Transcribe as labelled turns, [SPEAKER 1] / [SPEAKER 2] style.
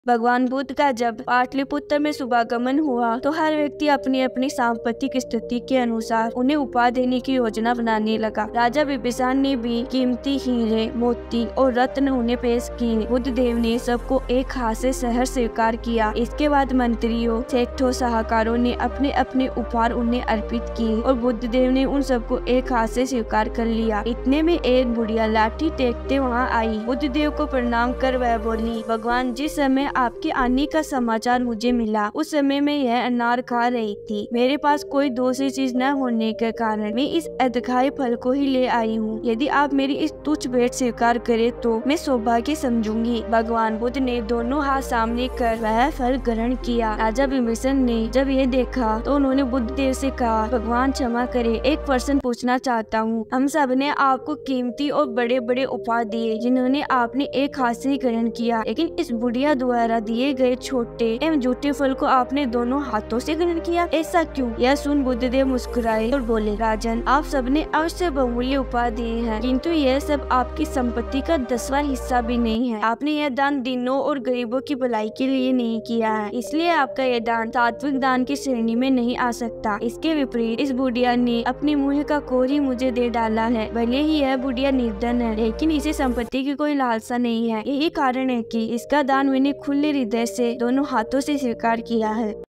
[SPEAKER 1] भगवान बुद्ध का जब पाटलिपुत्र में शुभागमन हुआ तो हर व्यक्ति अपनी अपनी सांपत्तिक स्थिति के अनुसार उन्हें उपहार देने की योजना बनाने लगा। राजा विभीषण ने भी कीमती हीरे, मोती और रत्न उन्हें पेश किए। बुद्ध देव ने सबको एक हाथ से शहर स्वीकार किया। इसके बाद मंत्रियों, सेठों, सलाहकारों ने अपने अपने उपहार उन्हें अर्पित किए और बुद्ध देव ने उन सबको एक हाथ से स्वीकार कर लिया। इतने में एक बुढ़िया लाठी टेकते वहाँ आई। बुद्ध देव को प्रणाम कर वह बोली, भगवान, जिस समय आपके आने का समाचार मुझे मिला उस समय मैं यह अनार खा रही थी। मेरे पास कोई दूसरी चीज न होने के कारण मैं इस अधखाए फल को ही ले आई हूँ। यदि आप मेरी इस तुच्छ भेंट स्वीकार करें तो मैं सौभाग्य समझूंगी। भगवान बुद्ध ने दोनों हाथ सामने कर वह फल ग्रहण किया। राजा विभीषण ने जब ये देखा तो उन्होंने बुद्ध देव से कहा, भगवान क्षमा करे, एक प्रश्न पूछना चाहता हूँ। हम सब ने आपको कीमती और बड़े बड़े उपहार दिए जिन्होंने आपने एक हाथ से ही ग्रहण किया, लेकिन इस बुढ़िया द्वारा दिए गए छोटे एवं झूठे फल को आपने दोनों हाथों से ग्रहण किया, ऐसा क्यों? यह सुन बुद्धदेव मुस्कुराए और बोले, राजन, आप सबने अवश्य बहुमूल्य उपहार दिए हैं, किंतु यह सब आपकी संपत्ति का 10वां हिस्सा भी नहीं है। आपने यह दान दीनों और गरीबों की भलाई के लिए नहीं किया है, इसलिए आपका यह दान सात्विक दान की श्रेणी में नहीं आ सकता। इसके विपरीत इस बुढ़िया ने अपने मुँह का कोर ही मुझे दे डाला है। भले ही यह बुढ़िया निर्धन है, लेकिन इसे संपत्ति की कोई लालसा नहीं है। यही कारण है कि इसका दान मैंने खुले हृदय से दोनों हाथों से स्वीकार किया है।